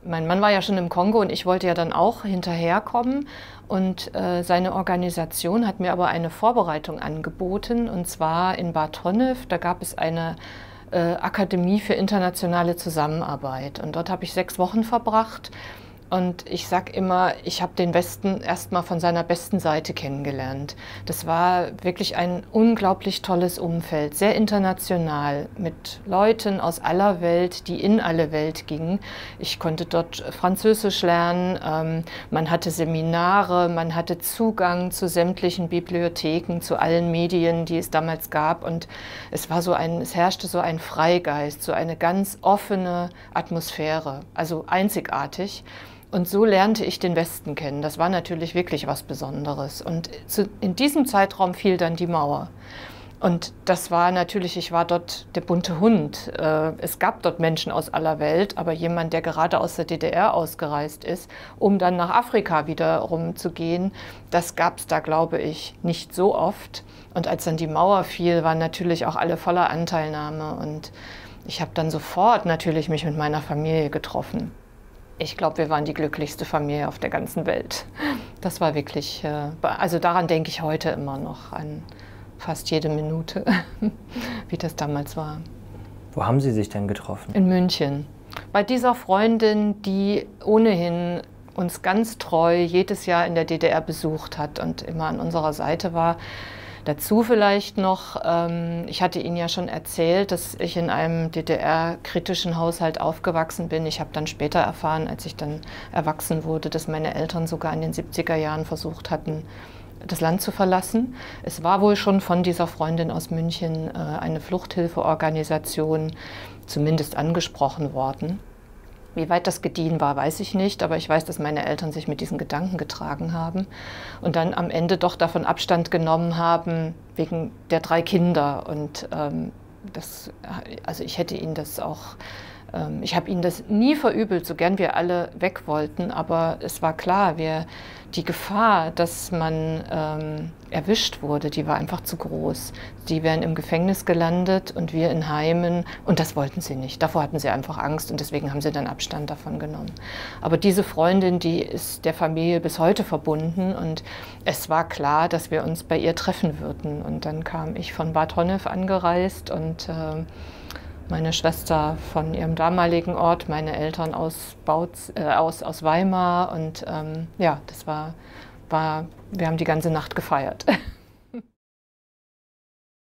mein Mann war ja schon im Kongo und ich wollte ja dann auch hinterherkommen. Und seine Organisation hat mir aber eine Vorbereitung angeboten, und zwar in Bad Honnef. Da gab es eine Akademie für internationale Zusammenarbeit. Und dort habe ich 6 Wochen verbracht. Und ich sage immer, ich habe den Westen erst mal von seiner besten Seite kennengelernt. Das war wirklich ein unglaublich tolles Umfeld, sehr international, mit Leuten aus aller Welt, die in alle Welt gingen. Ich konnte dort Französisch lernen, man hatte Seminare, man hatte Zugang zu sämtlichen Bibliotheken, zu allen Medien, die es damals gab. Und es herrschte so ein Freigeist, so eine ganz offene Atmosphäre, also einzigartig. Und so lernte ich den Westen kennen. Das war natürlich wirklich was Besonderes. Und in diesem Zeitraum fiel dann die Mauer. Und das war natürlich, ich war dort der bunte Hund. Es gab dort Menschen aus aller Welt, aber jemand, der gerade aus der DDR ausgereist ist, um dann nach Afrika wiederum zu gehen, das gab es da, glaube ich, nicht so oft. Und als dann die Mauer fiel, waren natürlich auch alle voller Anteilnahme. Und ich habe dann sofort natürlich mich mit meiner Familie getroffen. Ich glaube, wir waren die glücklichste Familie auf der ganzen Welt. Das war wirklich, also daran denke ich heute immer noch, an fast jede Minute, wie das damals war. Wo haben Sie sich denn getroffen? In München. Bei dieser Freundin, die ohnehin uns ganz treu jedes Jahr in der DDR besucht hat und immer an unserer Seite war. Dazu vielleicht noch, ich hatte Ihnen ja schon erzählt, dass ich in einem DDR-kritischen Haushalt aufgewachsen bin. Ich habe dann später erfahren, als ich dann erwachsen wurde, dass meine Eltern sogar in den 70er Jahren versucht hatten, das Land zu verlassen. Es war wohl schon von dieser Freundin aus München eine Fluchthilfeorganisation zumindest angesprochen worden. Wie weit das gediehen war, weiß ich nicht, aber ich weiß, dass meine Eltern sich mit diesen Gedanken getragen haben und dann am Ende doch davon Abstand genommen haben, wegen der 3 Kinder. Und also ich hätte ihnen das auch, ich habe ihnen das nie verübelt, so gern wir alle weg wollten, aber es war klar, die Gefahr, dass man erwischt wurde, die war einfach zu groß. Die wären im Gefängnis gelandet und wir in Heimen, und das wollten sie nicht. Davor hatten sie einfach Angst und deswegen haben sie dann Abstand davon genommen. Aber diese Freundin, die ist der Familie bis heute verbunden und es war klar, dass wir uns bei ihr treffen würden. Und dann kam ich von Bad Honnef angereist und meine Schwester von ihrem damaligen Ort, meine Eltern aus Weimar und ja, wir haben die ganze Nacht gefeiert.